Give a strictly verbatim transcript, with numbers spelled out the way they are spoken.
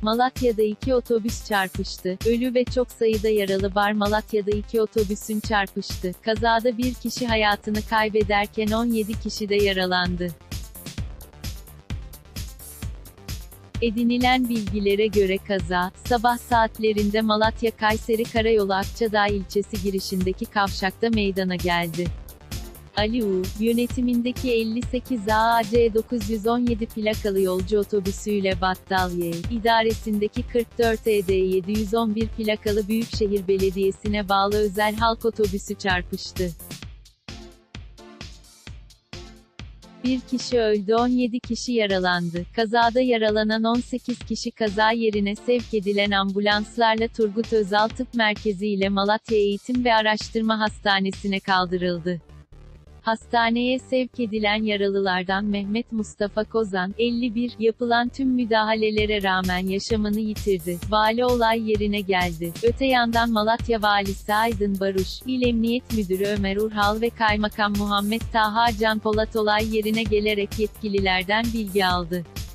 Malatya'da iki otobüs çarpıştı. Ölü ve çok sayıda yaralı var. Malatya'da iki otobüsün çarpıştı. Kazada bir kişi hayatını kaybederken on yedi kişi de yaralandı. Edinilen bilgilere göre kaza, sabah saatlerinde Malatya-Kayseri Karayolu Akçadağ ilçesi girişindeki kavşakta meydana geldi. Ali U. yönetimindeki elli sekiz A C dokuz yüz on yedi plakalı yolcu otobüsüyle Battaliye İdaresi'ndeki kırk dört E D yedi yüz on bir plakalı Büyükşehir Belediyesi'ne bağlı özel halk otobüsü çarpıştı. Bir kişi öldü, on yedi kişi yaralandı. Kazada yaralanan on sekiz kişi kaza yerine sevk edilen ambulanslarla Turgut Özal Tıp Merkezi ile Malatya Eğitim ve Araştırma Hastanesi'ne kaldırıldı. Hastaneye sevk edilen yaralılardan Mehmet Mustafa Kozan, elli bir, yapılan tüm müdahalelere rağmen yaşamını yitirdi. Vali olay yerine geldi. Öte yandan Malatya Valisi Aydın Baruş, İl Emniyet Müdürü Ömer Urhal ve Kaymakam Muhammed Taha Can Polat olay yerine gelerek yetkililerden bilgi aldı.